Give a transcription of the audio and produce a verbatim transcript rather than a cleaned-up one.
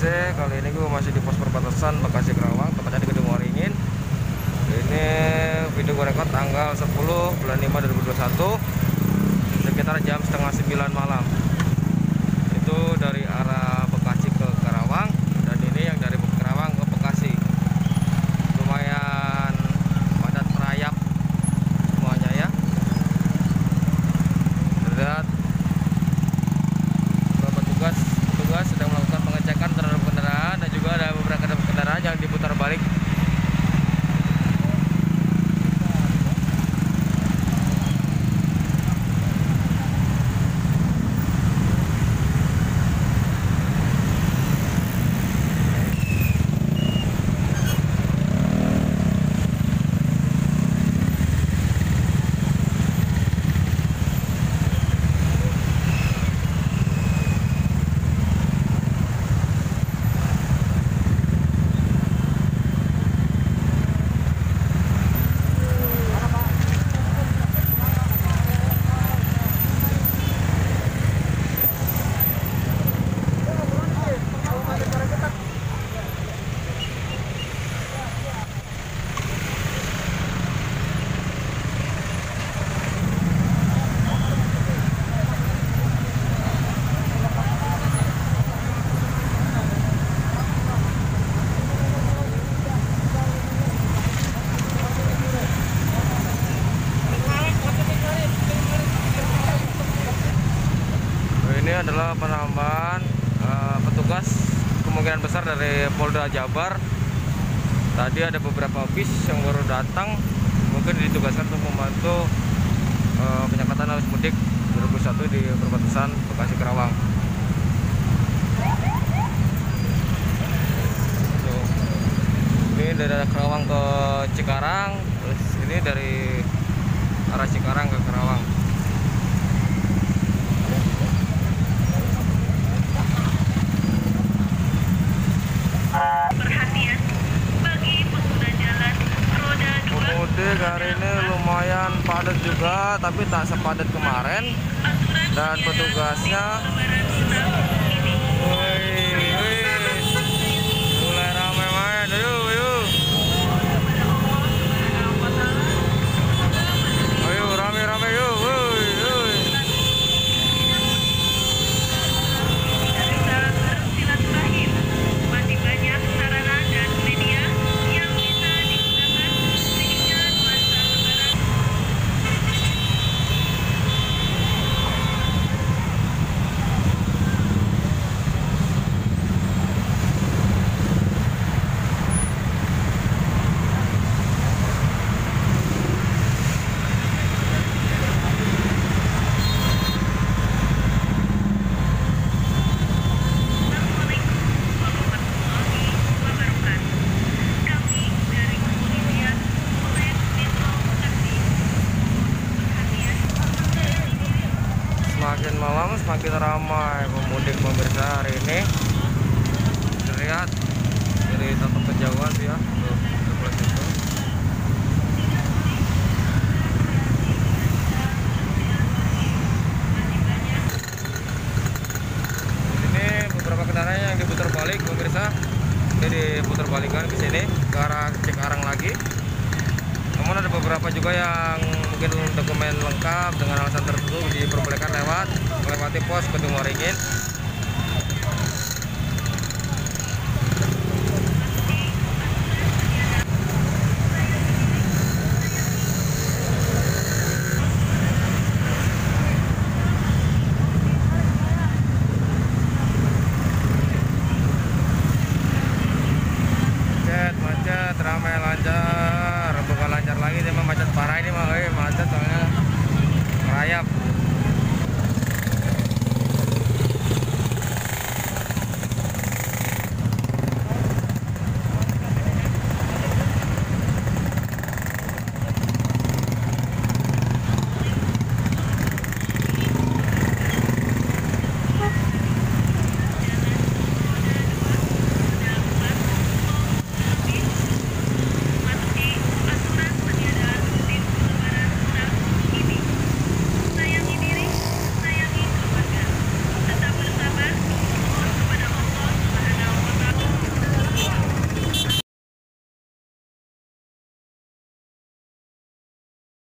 C. Kali ini gue masih di pos perbatasan Bekasi Karawang, tepatnya di Kedung Waringin. Ini video gue rekod tanggal sepuluh bulan lima dua ribu dua puluh satu sekitar jam setengah sembilan malam. Itu dari arah Bekasi ke Karawang, dan ini yang dari Karawang ke Bekasi. Lumayan padat merayap semuanya ya. Terlihat petugas petugas sedang melakukan pengecekan terhadap kendaraan, dan juga ada beberapa kendaraan yang diputar balik. Ini adalah penambahan uh, petugas kemungkinan besar dari Polda Jabar. Tadi ada beberapa bis yang baru datang, mungkin ditugaskan untuk membantu uh, penyekatan arus mudik dua ribu dua puluh satu di perbatasan Bekasi Karawang. Tuh. Ini dari Karawang ke Cikarang, terus ini dari arah Cikarang ke Karawang. Perhatian bagi pengguna jalan roda dua. Pemudik hari ini lumayan padat juga, tapi tak sepadat kemarin. Dan petugasnya woi, woi, mulai ramai main. Ayo, ayo. Ayo rame-rame yuk, woi, woi. Semakin malam semakin ramai pemudik pemirsa hari ini. Terlihat dari tatap kejauhan sih ya. Tuh, sebelah situ. Ini beberapa kendaraan yang diputar balik pemirsa. Ini diputar balikan ke sini ke arah Cikarang lagi. Namun ada beberapa juga yang mungkin dokumen lengkap dengan alasan tertentu diperbolehkan lewat melewati pos Kedung Waringin.